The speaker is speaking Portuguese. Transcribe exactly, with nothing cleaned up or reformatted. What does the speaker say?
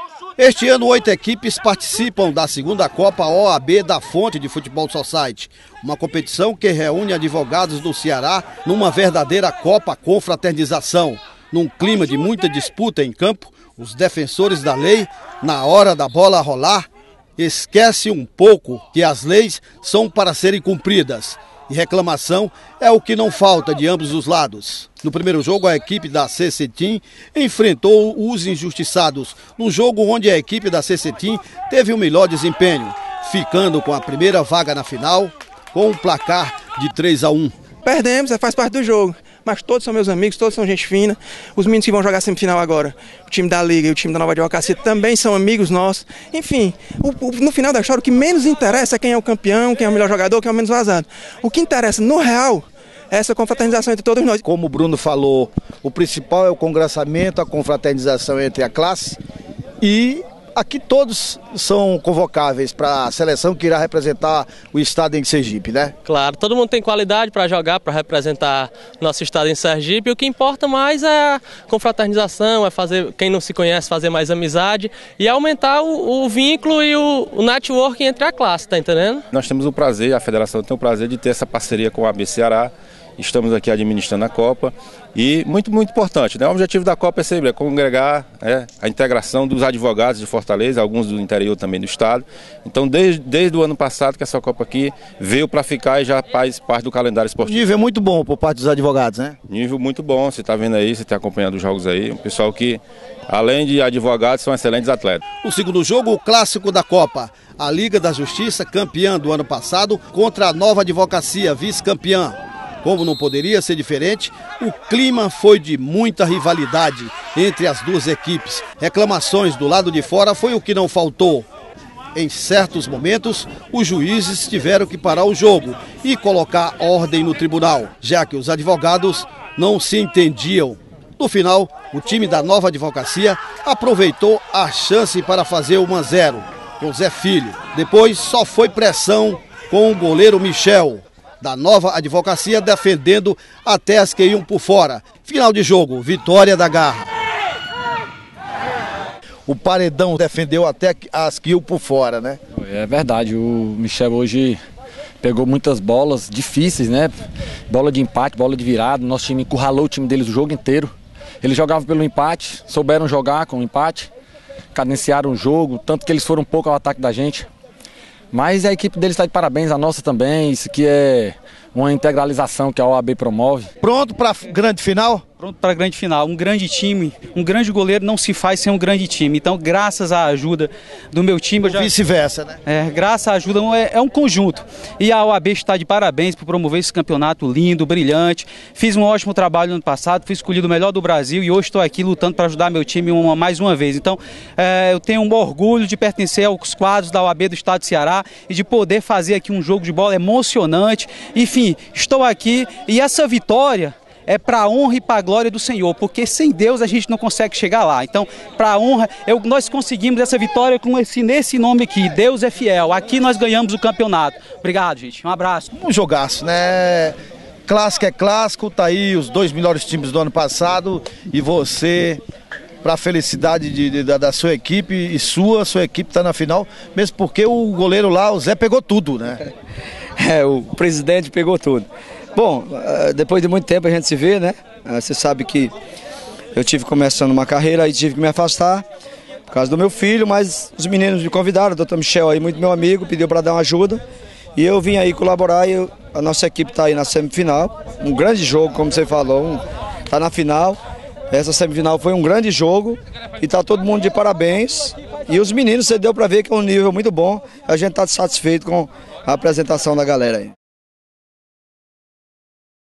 Este ano, oito equipes participam da segunda Copa O A B da Fonte de Futebol Society, uma competição que reúne advogados do Ceará numa verdadeira Copa Confraternização. Num clima de muita disputa em campo, os defensores da lei, na hora da bola rolar, esquecem um pouco que as leis são para serem cumpridas. E reclamação é o que não falta de ambos os lados. No primeiro jogo, a equipe da C C Team enfrentou os injustiçados, num jogo onde a equipe da C C Team teve o melhor desempenho, ficando com a primeira vaga na final, com um placar de três a um. Perdemos, faz parte do jogo, mas todos são meus amigos, todos são gente fina. Os meninos que vão jogar semifinal agora, o time da Liga e o time da Nova Advocacia também são amigos nossos. Enfim, o, o, no final da história, o que menos interessa é quem é o campeão, quem é o melhor jogador, quem é o menos vazado. O que interessa, no real, é essa confraternização entre todos nós. Como o Bruno falou, o principal é o congraçamento, a confraternização entre a classe, e aqui todos são convocáveis para a seleção que irá representar o estado em Sergipe, né? Claro, todo mundo tem qualidade para jogar, para representar nosso estado em Sergipe. O que importa mais é a confraternização, é fazer, quem não se conhece, fazer mais amizade e aumentar o, o vínculo e o, o networking entre a classe, tá entendendo? Nós temos o prazer, a federação tem o prazer de ter essa parceria com a A B Ceará. Estamos aqui administrando a Copa e muito, muito importante, né? O objetivo da Copa é sempre é congregar é, a integração dos advogados de Fortaleza, alguns do interior também do estado. Então, desde, desde o ano passado que essa Copa aqui veio para ficar e já faz parte do calendário esportivo. Nível muito bom por parte dos advogados, né? Nível muito bom, você está vendo aí, você está acompanhando os jogos aí. Um pessoal que, além de advogados, são excelentes atletas. O segundo jogo, o clássico da Copa. A Liga da Justiça, campeã do ano passado, contra a Nova Advocacia, vice-campeã. Como não poderia ser diferente, o clima foi de muita rivalidade entre as duas equipes. Reclamações do lado de fora foi o que não faltou. Em certos momentos, os juízes tiveram que parar o jogo e colocar ordem no tribunal, já que os advogados não se entendiam. No final, o time da Nova Advocacia aproveitou a chance para fazer o um a zero com Zé Filho. Depois só foi pressão com o goleiro Michel da Nova Advocacia, defendendo até as que iam por fora. Final de jogo, vitória da Garra. O Paredão defendeu até as que iam por fora, né? É verdade, o Michel hoje pegou muitas bolas difíceis, né? Bola de empate, bola de virada, nosso time encurralou o time deles o jogo inteiro. Eles jogavam pelo empate, souberam jogar com o empate, cadenciaram o jogo, tanto que eles foram um pouco ao ataque da gente. Mas a equipe deles está de parabéns, a nossa também, isso aqui é uma integralização que a O A B promove. Pronto para a grande final? Pronto para a grande final, um grande time, um grande goleiro não se faz sem um grande time. Então, graças à ajuda do meu time... Já... Vice-versa, né? É, graças à ajuda, é, é um conjunto. E a O A B está de parabéns por promover esse campeonato lindo, brilhante. Fiz um ótimo trabalho no ano passado, fui escolhido o melhor do Brasil e hoje estou aqui lutando para ajudar meu time uma, mais uma vez. Então, é, eu tenho um orgulho de pertencer aos quadros da O A B do estado de Ceará e de poder fazer aqui um jogo de bola emocionante. Enfim, estou aqui e essa vitória é para a honra e para a glória do Senhor, porque sem Deus a gente não consegue chegar lá. Então, para a honra, eu, nós conseguimos essa vitória com esse, nesse nome aqui, Deus é fiel. Aqui nós ganhamos o campeonato. Obrigado, gente. Um abraço. Um jogaço, né? Clássico é clássico, tá aí os dois melhores times do ano passado e você, para a felicidade de, de, da, da sua equipe e sua, sua equipe está na final, mesmo porque o goleiro lá, o Zé, pegou tudo, né? É, o presidente pegou tudo. Bom, depois de muito tempo a gente se vê, né? Você sabe que eu tive começando uma carreira e tive que me afastar por causa do meu filho, mas os meninos me convidaram, o doutor Michel aí, muito meu amigo, pediu para dar uma ajuda e eu vim aí colaborar e eu, a nossa equipe está aí na semifinal, um grande jogo, como você falou, está um, na final. Essa semifinal foi um grande jogo e está todo mundo de parabéns. E os meninos, você deu para ver que é um nível muito bom, a gente está satisfeito com a apresentação da galera aí.